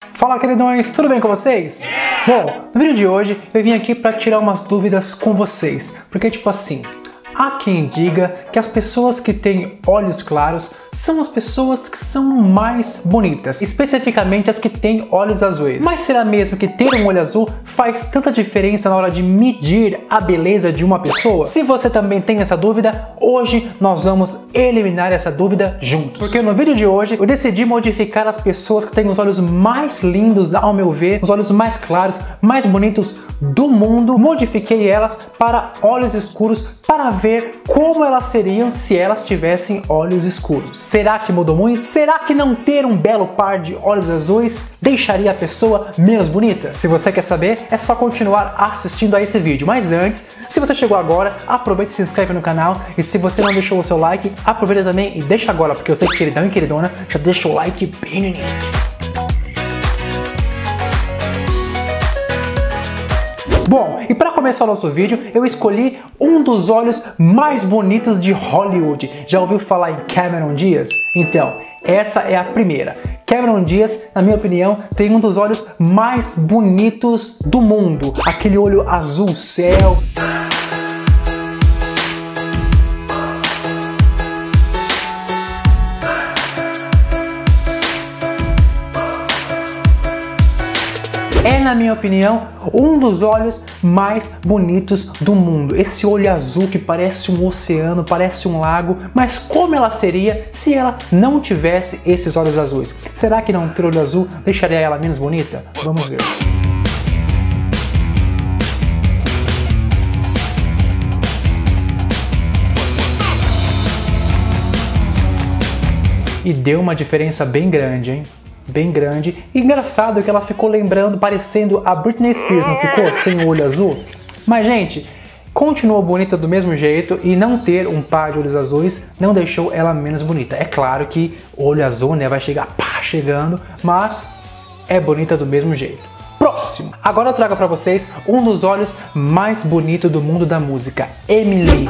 Fala, queridões, tudo bem com vocês? Bom, no vídeo de hoje eu vim aqui para tirar umas dúvidas com vocês, porque tipo assim, há quem diga que as pessoas que têm olhos claros são as pessoas que são mais bonitas, especificamente as que têm olhos azuis. Mas será mesmo que ter um olho azul faz tanta diferença na hora de medir a beleza de uma pessoa? Se você também tem essa dúvida, hoje nós vamos eliminar essa dúvida juntos. Porque no vídeo de hoje eu decidi modificar as pessoas que têm os olhos mais lindos, ao meu ver, os olhos mais claros, mais bonitos do mundo. Modifiquei elas para olhos escuros para ver como elas seriam se elas tivessem olhos escuros. Será que mudou muito? Será que não ter um belo par de olhos azuis deixaria a pessoa menos bonita? Se você quer saber, é só continuar assistindo a esse vídeo. Mas antes, se você chegou agora, aproveita e se inscreve no canal. E se você não deixou o seu like, aproveita também e deixa agora, porque eu sei que queridão e queridona já deixa o like bem no início. Bom, e para começar o nosso vídeo, eu escolhi um dos olhos mais bonitos de Hollywood. Já ouviu falar em Cameron Diaz? Então, essa é a primeira. Cameron Diaz, na minha opinião, tem um dos olhos mais bonitos do mundo. Aquele olho azul céu. É, na minha opinião, um dos olhos mais bonitos do mundo. Esse olho azul que parece um oceano, parece um lago, mas como ela seria se ela não tivesse esses olhos azuis? Será que não ter olho azul deixaria ela menos bonita? Vamos ver. E deu uma diferença bem grande, hein? Bem grande. E engraçado que ela ficou lembrando, parecendo a Britney Spears, não ficou? Sem o olho azul. Mas, gente, continuou bonita do mesmo jeito e não ter um par de olhos azuis não deixou ela menos bonita. É claro que o olho azul, né, vai chegar pá, chegando, mas é bonita do mesmo jeito. Próximo! Agora eu trago pra vocês um dos olhos mais bonitos do mundo da música, Emily.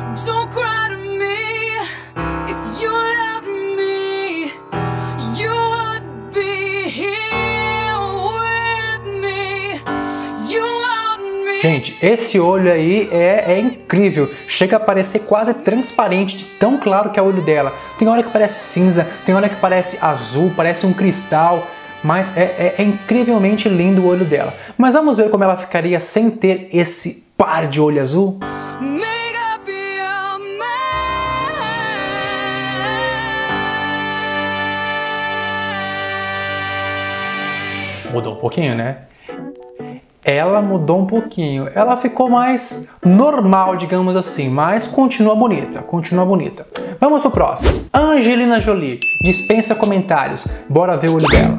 Gente, esse olho aí é incrível, chega a parecer quase transparente, de tão claro que é o olho dela. Tem hora que parece cinza, tem hora que parece azul, parece um cristal, mas é incrivelmente lindo o olho dela. Mas vamos ver como ela ficaria sem ter esse par de olho azul? Mudou um pouquinho, né? Ela mudou um pouquinho, ela ficou mais normal, digamos assim, mas continua bonita, continua bonita. Vamos pro próximo. Angelina Jolie, dispensa comentários, bora ver o olho dela.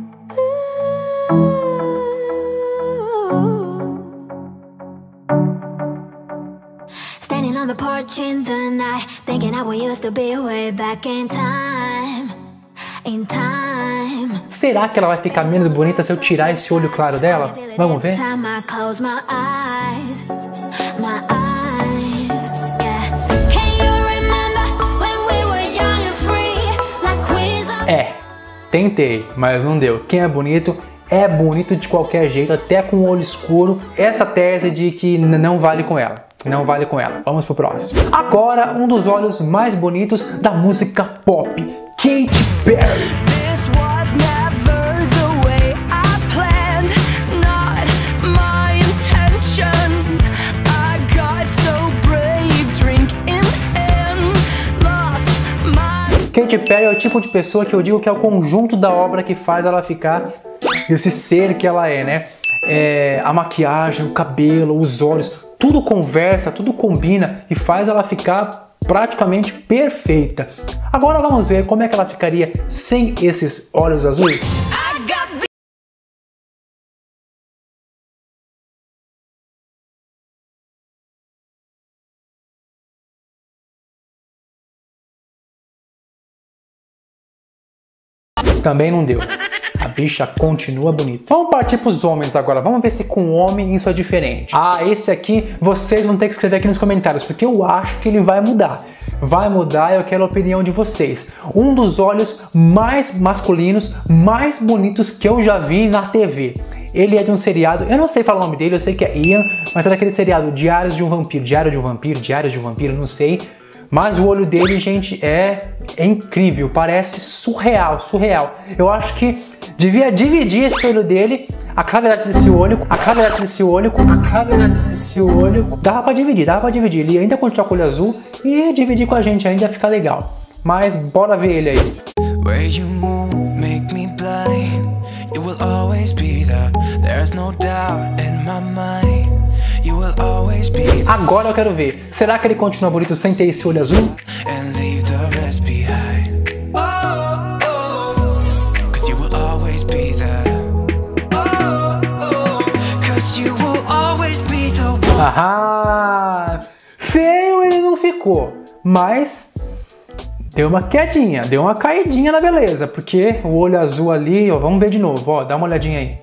Standing on the porch in the night, thinking how we used to be way back in time. Será que ela vai ficar menos bonita se eu tirar esse olho claro dela? Vamos ver? Tentei, mas não deu. Quem é bonito de qualquer jeito, até com o olho escuro. Essa tese de que não vale com ela. Não vale com ela. Vamos pro próximo. Agora, um dos olhos mais bonitos da música pop, Katy Perry. Katy Perry é o tipo de pessoa que eu digo que é o conjunto da obra que faz ela ficar esse ser que ela é, né? A maquiagem, o cabelo, os olhos, tudo conversa, tudo combina e faz ela ficar praticamente perfeita. Agora vamos ver como é que ela ficaria sem esses olhos azuis. Também não deu. Tá bicha continua bonita. Vamos partir pros homens agora. Vamos ver se com o homem isso é diferente. Ah, esse aqui vocês vão ter que escrever aqui nos comentários, porque eu acho que ele vai mudar. Vai mudar e eu quero a opinião de vocês. Um dos olhos mais masculinos, mais bonitos que eu já vi na TV. Ele é de um seriado, eu não sei falar o nome dele, eu sei que é Ian, mas é daquele seriado Diários de um Vampiro, não sei. Mas o olho dele, gente, é incrível, parece surreal. Eu acho que devia dividir esse olho dele, a cavidade desse olho, dava pra dividir. Ele ainda continua com o olho azul e dividir com a gente ainda fica legal. Mas bora ver ele aí. Where you move, make me blind. You will always be there. There's no doubt in my mind. You will always be there. Agora eu quero ver. Será que ele continua bonito sem ter esse olho azul? And leave the rest behind. Oh, oh, 'cause you will always be there. Oh, oh, 'cause you will always be the one. Aham. Feio ele não ficou, mas deu uma quedinha, deu uma caidinha na beleza, porque o olho azul ali, ó, vamos ver de novo, ó, dá uma olhadinha aí.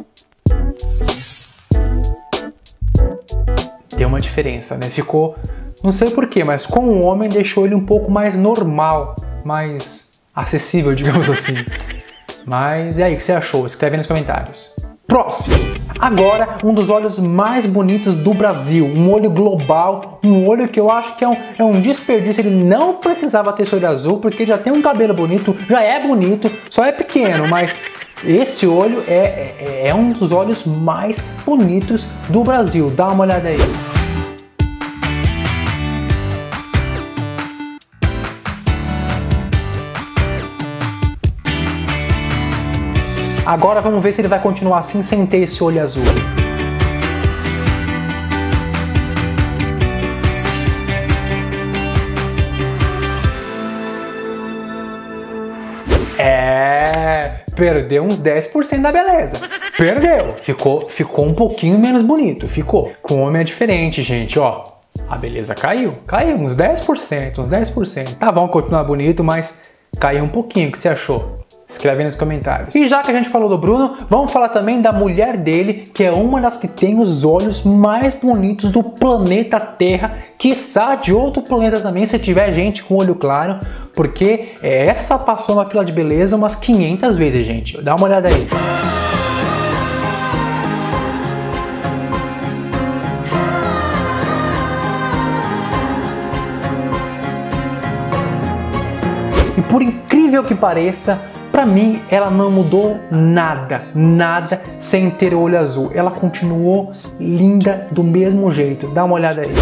Deu uma diferença, né? Ficou, não sei porquê, mas com o homem deixou ele um pouco mais normal, mais acessível, digamos assim. Mas e aí, o que você achou? Escreve aí nos comentários. Próximo! Agora, um dos olhos mais bonitos do Brasil, um olho global, um olho que eu acho que é um desperdício, ele não precisava ter esse olho azul, porque já tem um cabelo bonito, já é bonito, só é pequeno, mas esse olho é um dos olhos mais bonitos do Brasil, dá uma olhada aí. Agora vamos ver se ele vai continuar assim sem ter esse olho azul. Perdeu uns 10% da beleza. Perdeu. Ficou um pouquinho menos bonito, ficou. Com o homem é diferente, gente, ó. A beleza caiu uns 10%. Tá bom, continuar bonito, mas caiu um pouquinho. O que você achou? Escreve aí nos comentários. E já que a gente falou do Bruno, vamos falar também da mulher dele, que é uma das que tem os olhos mais bonitos do planeta Terra, quiçá de outro planeta também, se tiver gente com olho claro, porque essa passou na fila de beleza umas 500 vezes, gente. Dá uma olhada aí. E por incrível que pareça, pra mim, ela não mudou nada sem ter o olho azul. Ela continuou linda do mesmo jeito. Dá uma olhada aí.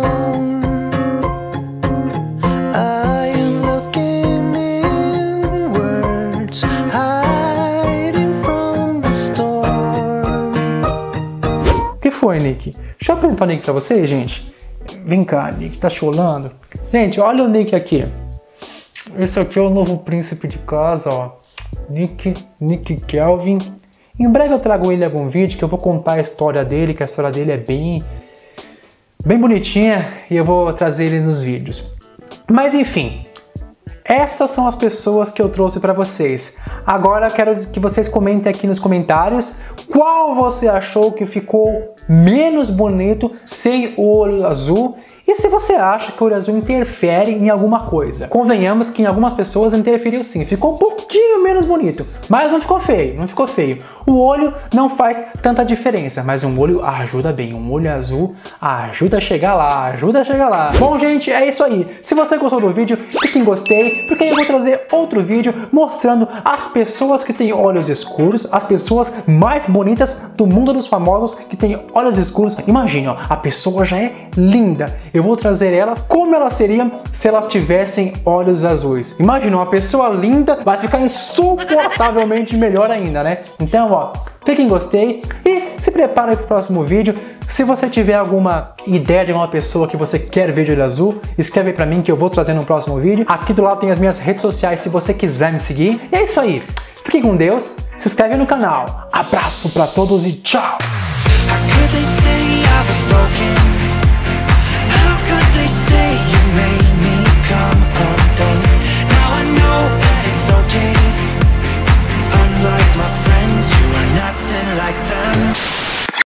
O que foi, Nick? Deixa eu apresentar o Nick pra vocês, gente. Vem cá, Nick, tá cholando? Gente, olha o Nick aqui. Esse aqui é o novo príncipe de casa, ó. Nick Kelvin. Em breve eu trago ele em algum vídeo que eu vou contar a história dele, que a história dele é bem bonitinha e eu vou trazer ele nos vídeos. Mas enfim, essas são as pessoas que eu trouxe para vocês. Agora eu quero que vocês comentem aqui nos comentários qual você achou que ficou menos bonito sem o olho azul. E se você acha que o olho azul interfere em alguma coisa? Convenhamos que em algumas pessoas interferiu sim, ficou um pouquinho menos bonito, mas não ficou feio. O olho não faz tanta diferença, mas um olho ajuda bem, um olho azul ajuda a chegar lá, Bom, gente, é isso aí. Se você gostou do vídeo, clique em gostei, porque eu vou trazer outro vídeo mostrando as pessoas que têm olhos escuros, as pessoas mais bonitas do mundo dos famosos que têm olhos escuros. Imagina, ó, a pessoa já é linda. Eu vou trazer elas como elas seriam se elas tivessem olhos azuis. Imagina, uma pessoa linda vai ficar insuportavelmente melhor ainda, né? Então, ó, clique em gostei e se prepare para o próximo vídeo. Se você tiver alguma ideia de alguma pessoa que você quer ver de olho azul, escreve aí pra mim que eu vou trazer no próximo vídeo. Aqui do lado tem as minhas redes sociais se você quiser me seguir. E é isso aí. Fique com Deus, se inscreve no canal. Abraço pra todos e tchau!